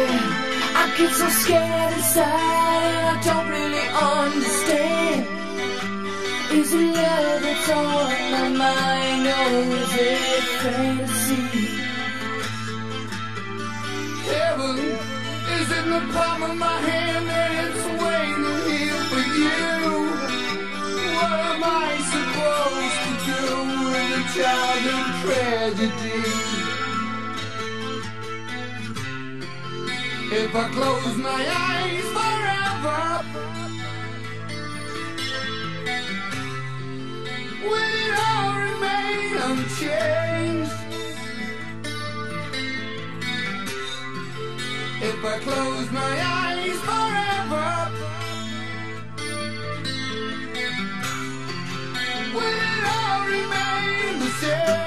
I get so scared inside and I don't really understand. Is it love that's on my mind, or is it fantasy? Heaven is in the palm of my hand and it's waiting here for you. What am I supposed to do with a childhood tragedy? If I close my eyes forever, will it all remain unchanged? If I close my eyes forever, will it all remain the same?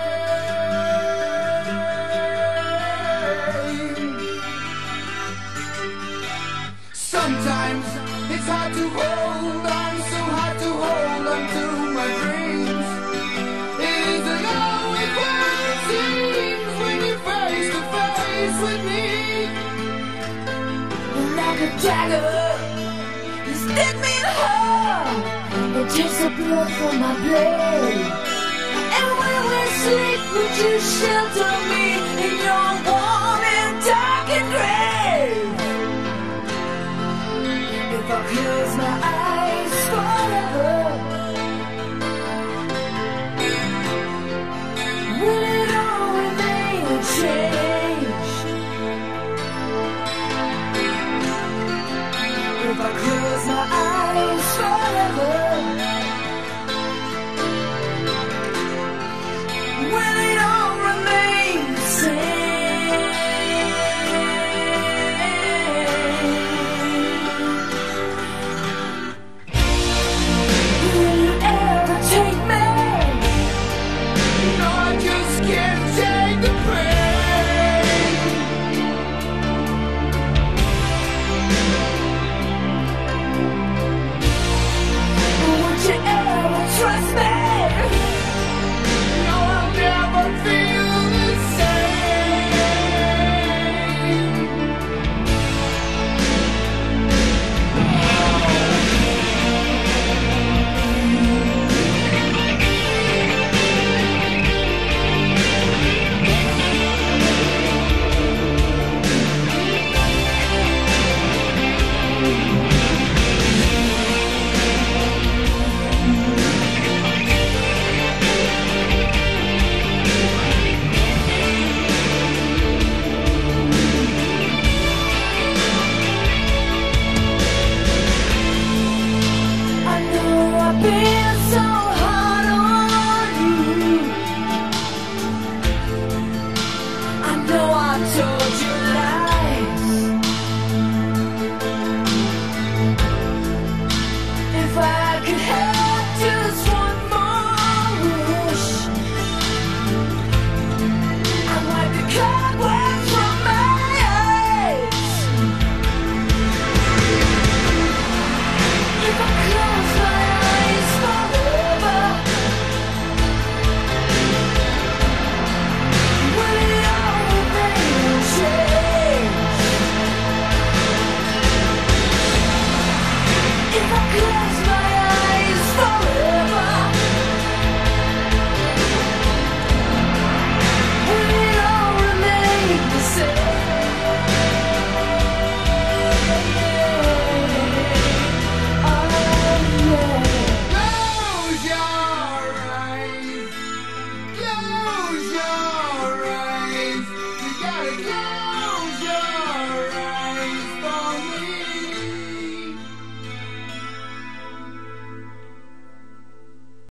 Sometimes it's hard to hold on, so hard to hold on to my dreams. It isn't always what it seems when you're face to face with me. Like a dagger, you stab me in the heart and takes the blood from my blade. And when we sleep, would you shelter me in your warm and darkened grave? If I close my eyes forever, will it all remain unchanged? If I close my eyes forever,